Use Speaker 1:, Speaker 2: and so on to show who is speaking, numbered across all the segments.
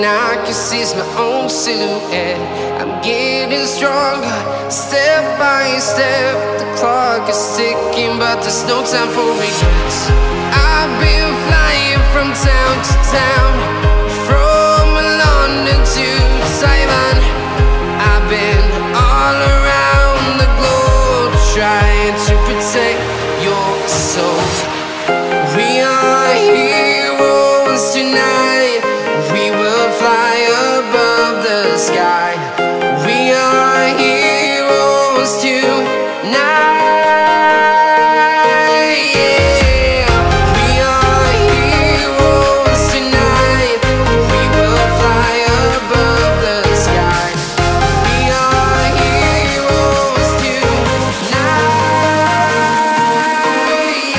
Speaker 1: and I can see my own silhouette. I'm getting stronger, step by step. The clock is ticking, but there's no time for regrets. I've been flying from town to town, from London to Taiwan. I've been all around the globe, trying to protect your soul. We are heroes tonight. We will fly above the sky. We are heroes tonight. Yeah. We are heroes tonight. We will fly above the sky. We are heroes tonight.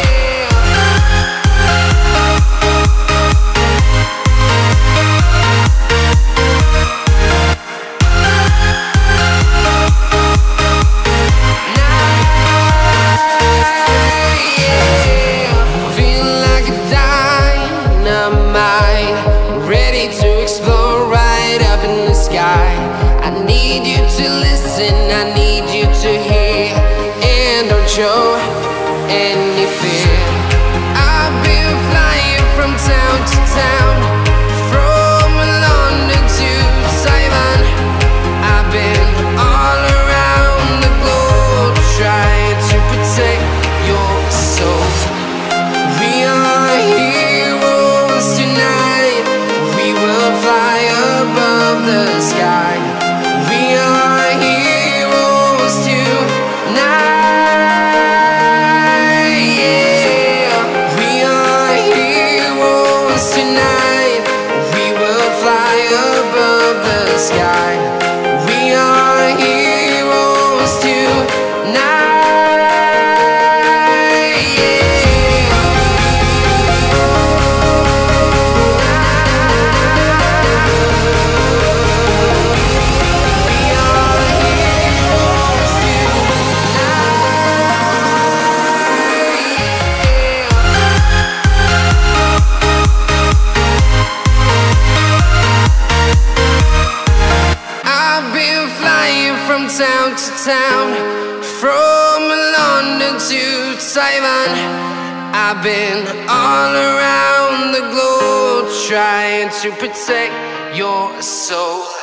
Speaker 1: Ready to explore right up in the sky. I need you to listen, I need you to hear, and don't show any fear. I've been flying from town to town, from London to Taiwan. I've been all around the globe, trying to protect your soul. We are heroes tonight. We will fly above the sky. We are heroes tonight. Yeah. We are heroes tonight. We will fly above the sky. We are heroes tonight. From town to town, from London to Taiwan. I've been all around the globe, trying to protect your soul.